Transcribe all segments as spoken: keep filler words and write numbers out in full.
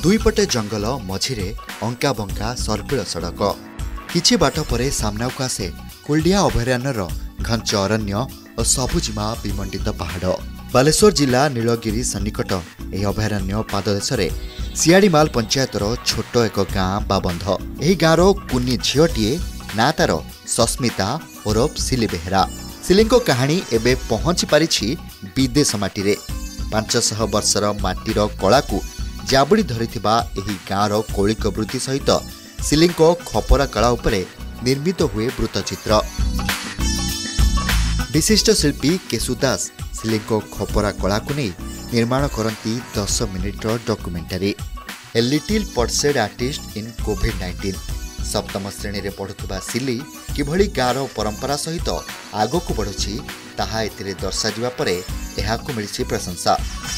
दुईपटे जंगल मझिरे अंका बंका सर्पिल सड़क किछि बाट परे सामनाकु आसे कुलडिया अभयारण्यर घंच अरण्य और सबुजिमा विमंडित पहाड़। बालेश्वर जिला नीलगिरी सन्निकट यह अभयारण्य पाददेश सियाड़ीमाल पंचायतर छोट एक गाँ बा बंध। यह गाँव कुनी झीटीए ना तार सस्मिता ओरफ सिली बेहेरा। सिलीको कहानी एबे पहुंची पारिछि विदेश माटी। पांचशह वर्षर माटीर कला को जाबुड़ी धरिथिबा एही गाँवर कौलिक वृत्ति सहित सिलीको खपरा कला उपरे निर्मित हुए वृत्तचित्र। विशिष्ट शिल्पी केशुदास सिलीको खपरा कला को नहीं निर्माण करती दस मिनिटर documentary a little pursed artist in covid nineteen. सप्तम श्रेणी में पढ़ुवा सिली किभली गाँवर परंपरा सहित आगक बढ़ुछि ताहा एथिरे दर्शा जिबा परे एहाकु मिलिछि प्रशंसा।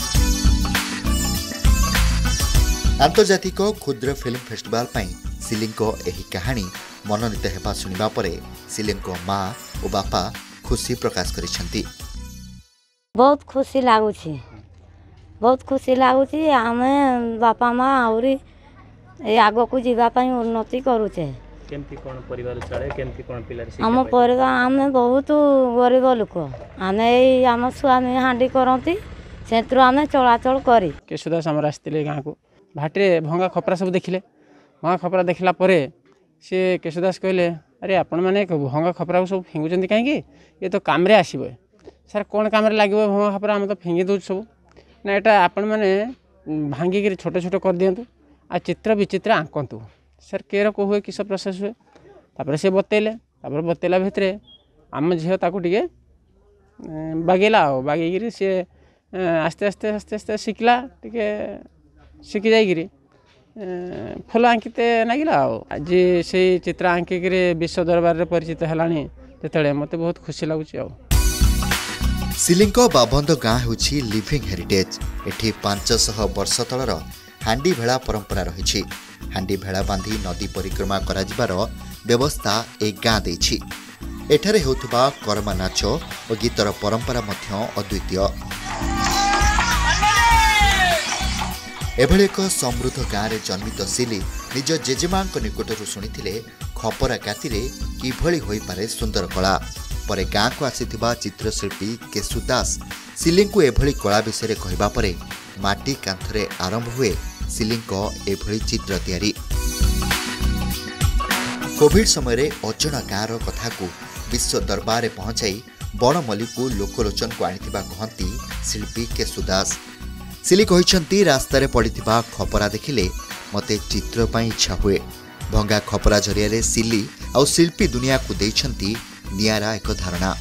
आंतर्जातिक क्षुद्र फिल्म फेस्टिवल पई सिलीको एही कहानी मनोनीत हेबा सुनिबा परे सिलीको माँ और बापा खुशी प्रकाश करिसेंती। बहुत खुशी लागुछि बहुत खुशी लागुछि आमे बापा माँ आउरी ए आगो को जीवा पई उन्नति करूचे। केमती कोन परिवार चले केमती कोन पिलार शिक्षा हम परिवार आमे बहुत गरीब लोक आमे आम स्वामी हांडी करंती सेत्रु आमे चलाचल करी। केशुदास हमर आस्तिले गाँ को भाटे भंगा खपरा सब देखिले। भंगा खपरा देखला परे से केशुदास कहले अरे आपण माने भंगा खपरा को सब फिंगुचंती काहेकि ये तो काम रे आसीबो। सर कोन काम रे लागिबो भंगा खपरा हम तो फिंगी दउ सब ना एटा आपण माने भांगी के छोटे छोटे कर दियंतु आ चित्र विचित्र आंकंतु। सर केर को हुए किस प्रोसेस हुए तापर से बतेले तापर बतेला भितरे आम झील ताकू टिके बागेला बागेगिरी से आस्ते आस्ते आस्ते आस्ते शिखला टिके शिखी जाइगिरी फुल आंकिते नागिला। आज से चित्र आंकिक विश्व दरबार रे परिचित हेलानी तेतळे मते बहुत खुशी लागुची। आ सिलीको बाबंद गाँ होछि लिविंग हेरिटेज। एठी पांचशह वर्ष तलर हांडी भेड़ा परंपरा रही। हांडी भेड़ा बांधी नदी परिक्रमा कराजिबार व्यवस्था ए गाँ देछि। एठारे हेउथबा कर्मा नाच और गीतर परंपरा मध्य अद्वितीय। एभली एक समृद्ध गाँव में जन्मित सिली निज जेजेमां निकटरू शुणिथिले खपरा कातिरे किभली होई पारे सुंदर कला। परे गाँ को आसीथिबा चित्रशिल्पी केशुदास सिली को एभली कला विषय कहबा परे माटी कांथरे आरंभ हुए सिलीको एभली चित्र तैयारी। कोविड समय अजणा गाँवर कथा को विश्व दरबार में पहुंचाई बणमल्ली को लोकलोचन को आनिथिबा कहंती शिल्पी केशुदास। सिली कहिसंती रास्तार पड़िथिबा खपरा देखिले मते चित्र पई इच्छा हुए। भंगा खपरा जरिया सिली और शिल्पी दुनिया को देइछंती नियारा एक धारणा।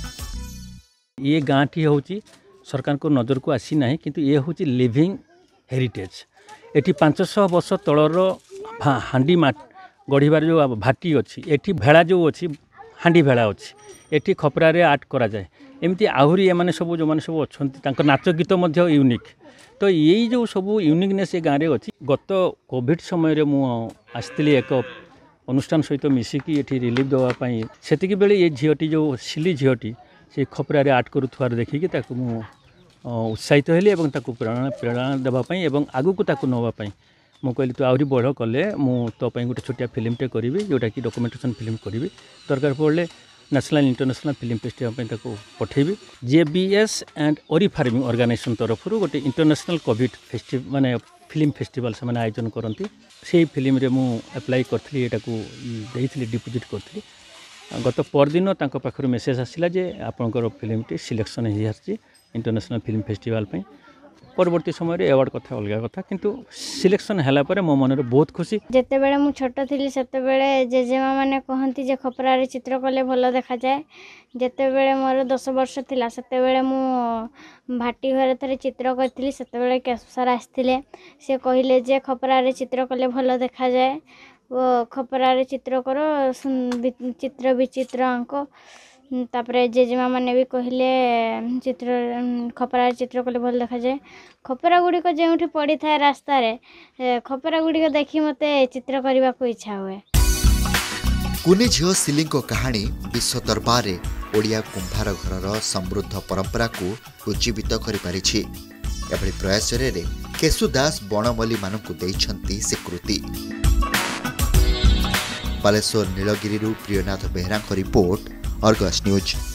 ये गाँटी होची सरकार को नजर को आसी ना किंतु ये होची लिविंग हेरिटेज। एटी पांचशह वर्ष तलर हांडी माट गढ़िबार जो भाटी अच्छी एटी भेड़ा जो अच्छी हांडी भेड़ा अच्छी एटी खपरा रे आर्ट करा जाए। एमती आहुरी एमाने सब जो माने सब अच्छी नाच गीत मध्य यूनिक। तो यही जो सब यूनिकनेस ये गाँव में अच्छी। गत कोविड समय रे मु आसती एक अनुष्ठान सहित मिसिकी एटी रिलीफ देवाई सेतिकी बेले ये झीटी जो सिली झीटी से खपरा रे आर्ट करुथार देखिकी ताकू मु उत्साहित हेली एवं ताकू प्रेरणा प्रेरणा देवाई एवं आगू को ताकू नवाई मु कहली तू आहरी बढ़ कले मु तो गोटे छोटिया फिल्मटे करी जोटा कि डॉक्यूमेंटेशन फिल्म करी दरकार पड़े नेशनल इंटरनेशनल फिल्म फेस्टिवल ताको पठेबी। जेबीएस एंड ओरी फार्मिंग ऑर्गेनाइजेशन तरफ गोटे इंटरनेशनल कोविड फेस्टिवल माने फिल्म फेस्टिवल से आयोजन करती से फिल्म रे मु अप्लाई करथली एटाको देइथली डिपोजिट करथली। गत परदिन तांको पाखरु मेसेज आसिला जे आपनकर फिल्मटी सिलेक्शन हो आसी इंटरनेशनल फिल्म फेस्टिवल पे। परवर्ती समय रे अवार्ड कथा अलग कथा किंतु सिलेक्शन हैला परे मो मन रे बहुत खुशी। जेते बेले मु छोट थिली सेते बेले जेजेमा माने कहंती जे खपरा रे चित्र कले भलो देखा जाए। जेते बेले मोर दस वर्ष थिला सेते बेले मु भाटी घरे थरे चित्र करथिली सेते बेले केशर आस्थिले से कहिले जे खपरा रे चित्र कले भलो देखा जाए। वो खपरा रे चित्र करो चित्र विचित्र अंक तापरे जेजेमा माने भी कहले चित्र खपरा चित्र कले भल देखा जाए। खपरा गुड़िक जो पड़ी था रास्ता रे खपरा गुड़िक देखी मते चित्र करने को इच्छा हुए। कुनी झील सिलीको कहानी विश्व दरबार रे ओडिया कुंभार घरर समृद्ध परंपरा को उज्जीवित करि पारिछि। एभली प्रयास रे केशुदास बणमल्ली मानकु देइछंती स्वीकृति। Baleswar Nilgiri Priyanath Behera report, Argus news.